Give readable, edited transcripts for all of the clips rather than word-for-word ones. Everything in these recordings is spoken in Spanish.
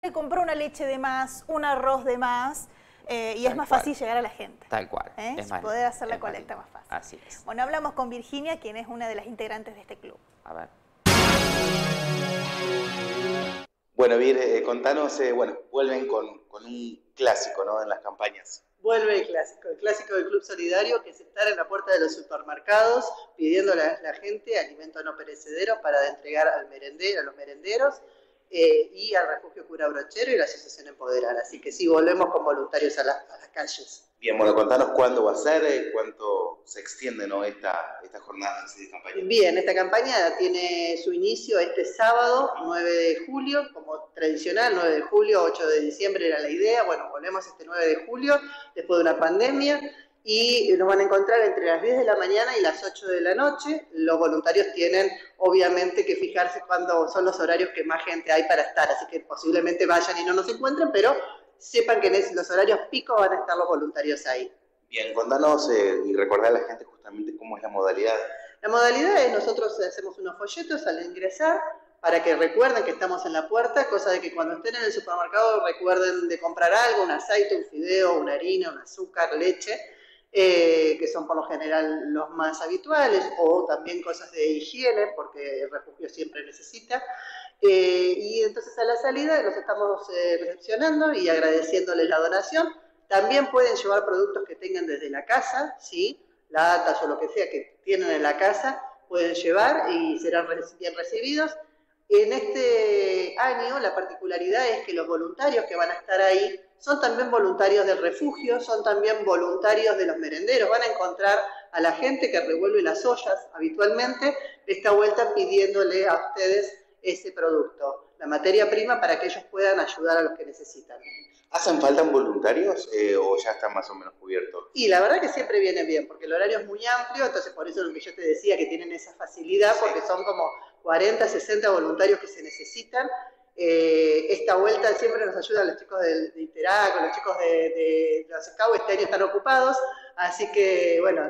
compró una leche de más, un arroz de más, y es más fácil llegar a la gente. Tal cual. Es más, poder hacer la colecta más fácil. Así es. Bueno, hablamos con Virginia, quien es una de las integrantes de este club. A ver. Bueno, Vir, contanos, vuelven con un clásico, ¿no?, en las campañas. Vuelve el clásico del Club Solidario, que es estar en la puerta de los supermercados pidiendo a la gente alimento no perecedero para entregar a los merenderos y al Refugio Cura Brochero y la Asociación Empoderar. Así que sí, volvemos con voluntarios a las calles. Bien, bueno, contanos cuándo va a ser, cuánto se extiende, ¿no?, esta jornada de campaña. Bien, esta campaña tiene su inicio este sábado, 9 de julio, como tradicional, 9 de julio, 8 de diciembre era la idea. Bueno, volvemos este 9 de julio, después de una pandemia, y nos van a encontrar entre las 10 de la mañana y las 8 de la noche. Los voluntarios tienen, obviamente, que fijarse cuándo son los horarios que más gente hay para estar, así que posiblemente vayan y no nos encuentren, pero sepan que en los horarios pico van a estar los voluntarios ahí. Bien, contanos y recordar a la gente justamente cómo es la modalidad. La modalidad es, nosotros hacemos unos folletos al ingresar para que recuerden que estamos en la puerta, cosa de que cuando estén en el supermercado recuerden de comprar algo, un aceite, un fideo, una harina, un azúcar, leche, que son por lo general los más habituales, o también cosas de higiene, porque el refugio siempre necesita. Y entonces a la salida los estamos recepcionando y agradeciéndoles la donación. También pueden llevar productos que tengan desde la casa, ¿sí?, latas o lo que sea que tienen en la casa, pueden llevar y serán bien recibidos. En este año la particularidad es que los voluntarios que van a estar ahí son también voluntarios del refugio, son también voluntarios de los merenderos. Van a encontrar a la gente que revuelve las ollas habitualmente, esta vuelta pidiéndole a ustedes ese producto, la materia prima, para que ellos puedan ayudar a los que necesitan. ¿Hacen falta voluntarios o ya están más o menos cubiertos? Y la verdad que siempre vienen bien, porque el horario es muy amplio, entonces por eso es lo que yo te decía, que tienen esa facilidad, porque son como 40, 60 voluntarios que se necesitan. Esta vuelta siempre nos ayudan los chicos de Interac, los chicos de los Scouts, este año están ocupados, así que bueno,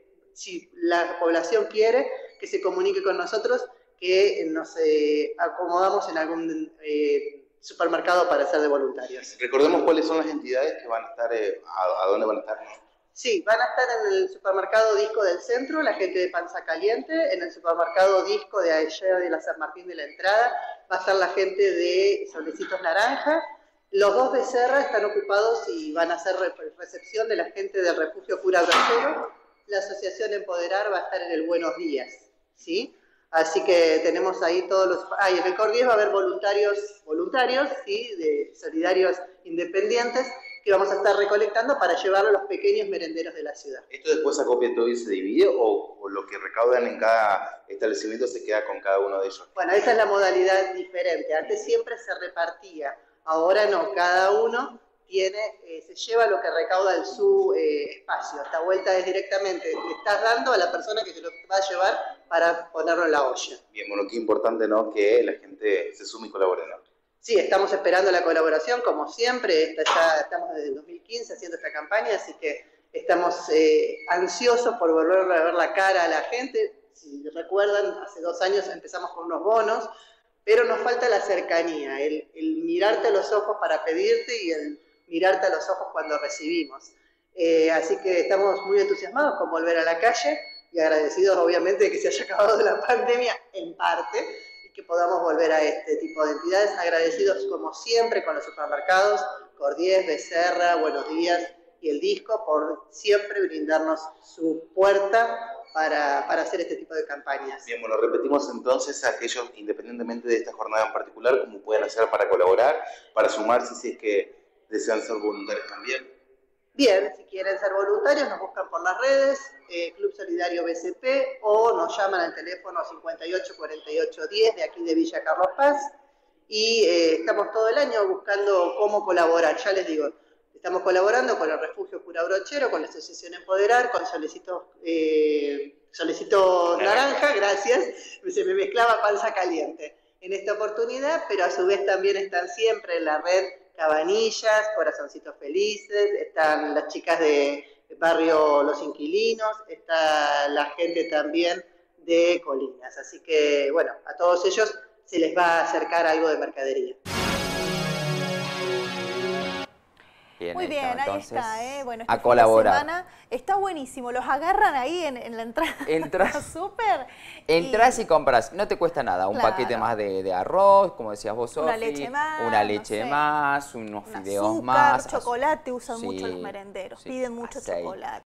si la población quiere que se comunique con nosotros, que nos acomodamos en algún supermercado para ser de voluntarios. Recordemos cuáles son las entidades que van a estar, a dónde van a estar. Sí, van a estar en el supermercado Disco del centro, la gente de Panza Caliente, en el supermercado Disco de allá de la San Martín de la Entrada, va a estar la gente de Solecitos Naranja. Los dos de Serra están ocupados y van a hacer recepción de la gente del Refugio Cura Brochero. La Asociación Empoderar va a estar en el Buenos Días, ¿sí? Así que tenemos ahí todos los... en el Cor 10 va a haber voluntarios, ¿sí?, de solidarios independientes, que vamos a estar recolectando para llevarlo a los pequeños merenderos de la ciudad. ¿Esto después se copia todo y se divide o lo que recaudan en cada establecimiento se queda con cada uno de ellos? Bueno, esa es la modalidad diferente. Antes siempre se repartía, ahora no, cada uno se lleva lo que recauda en su espacio. Esta vuelta es directamente, le estás dando a la persona que se lo va a llevar para ponerlo en la olla. Bien, bueno, qué importante, ¿no?, que la gente se sume y colabore, ¿no? Sí, estamos esperando la colaboración, como siempre. Ya estamos desde el 2015 haciendo esta campaña, así que estamos ansiosos por volver a ver la cara a la gente. Si recuerdan, hace 2 años empezamos con unos bonos, pero nos falta la cercanía, el mirarte a los ojos para pedirte y el mirarte a los ojos cuando recibimos. Así que estamos muy entusiasmados con volver a la calle y agradecidos, obviamente, de que se haya acabado la pandemia en parte, que podamos volver a este tipo de entidades, agradecidos como siempre con los supermercados, Cor 10, Becerra, Buenos Días y el Disco, por siempre brindarnos su puerta para hacer este tipo de campañas. Bien, bueno, repetimos entonces a aquellos, independientemente de esta jornada en particular, cómo pueden hacer para colaborar, para sumarse si es que desean ser voluntarios también. Bien, si quieren ser voluntarios, nos buscan por las redes, Club Solidario BCP, o nos llaman al teléfono 58 48 10 de aquí de Villa Carlos Paz, y estamos todo el año buscando cómo colaborar. Ya les digo, estamos colaborando con el Refugio Cura Brochero, con la Asociación Empoderar, con Solecito Naranja, gracias, se me mezclaba Panza Caliente en esta oportunidad, pero a su vez también están siempre en la red Cabanillas, Corazoncitos Felices, están las chicas de Barrio Los Inquilinos, está la gente también de Colinas. Así que, bueno, a todos ellos se les va a acercar algo de mercadería. Muy bien, Esto. ahí Entonces, está, bueno, a colaborar. Fin de semana está buenísimo, los agarran ahí en la entrada. Entras, súper. Entras y compras, no te cuesta nada, un paquete más de arroz, como decías vos, Sofi, una leche más, unos fideos azúcar, más. chocolate, usan mucho los merenderos, piden mucho aceite. chocolate.